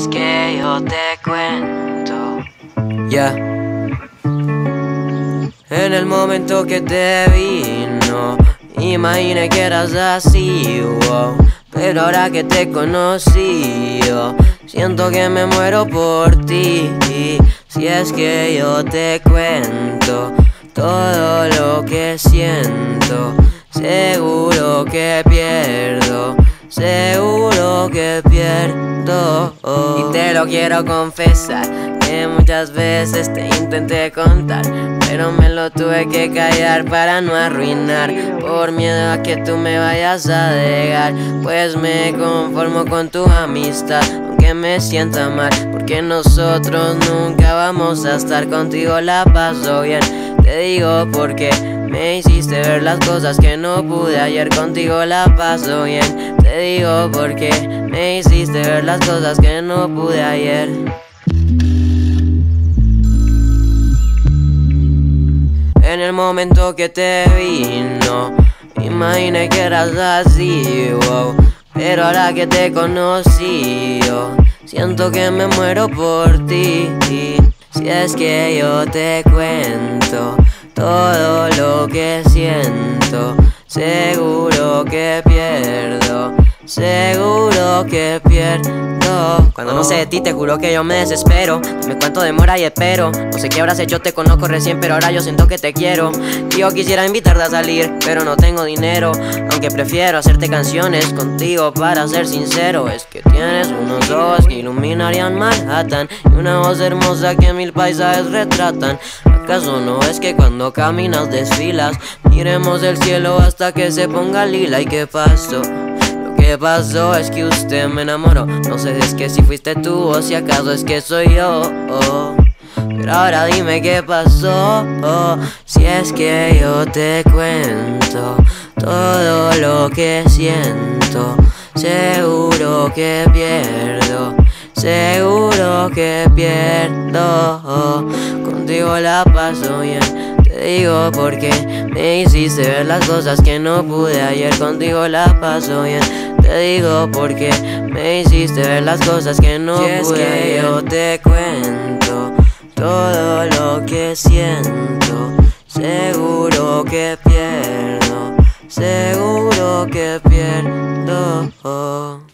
es que yo te cuento. Ya. En el momento que te vi, no imaginé que eras así, wow. Pero ahora que te conocí, yo siento que me muero por ti. Si es que yo te cuento todo lo que siento, seguro que pierdo, seguro que pierdo. Y te lo quiero confesar, que muchas veces te intenté contar, pero me lo tuve que callar para no arruinar, por miedo a que tú me vayas a dejar. Pues me conformo con tu amistad, aunque me sienta mal, porque nosotros nunca vamos a estar. Contigo la paso bien, te digo porque me hiciste ver las cosas que no pude ayer. Contigo la paso bien, te digo porque me hiciste ver las cosas que no pude ayer. En el momento que te vi, no imaginé que eras así, wow. Pero ahora que te conocí, yo siento que me muero por ti. Si es que yo te cuento todo lo que siento, seguro que pierdo, seguro que pierdo. Cuando no sé de ti te juro que yo me desespero. Dime cuánto demora y espero. No sé qué habrás hecho, te conozco recién, pero ahora yo siento que te quiero. Y yo quisiera invitarte a salir, pero no tengo dinero, aunque prefiero hacerte canciones contigo, para ser sincero. Es que tienes unos ojos que iluminarían Manhattan y una voz hermosa que 1000 paisajes retratan. ¿Acaso no es que cuando caminas desfilas? Miremos el cielo hasta que se ponga lila. ¿Y qué pasó? Lo que pasó es que usted me enamoró. No sé si es que si fuiste tú o si acaso es que soy yo, pero ahora dime qué pasó. Si es que yo te cuento todo lo que siento, seguro que pierdo, seguro que pierdo. Contigo la paso bien, te digo porque me hiciste ver las cosas que no pude ayer. Contigo la paso bien, te digo porque me hiciste ver las cosas que no pude ayer. Si es que yo te cuento todo lo que siento, seguro que pierdo, seguro que pierdo.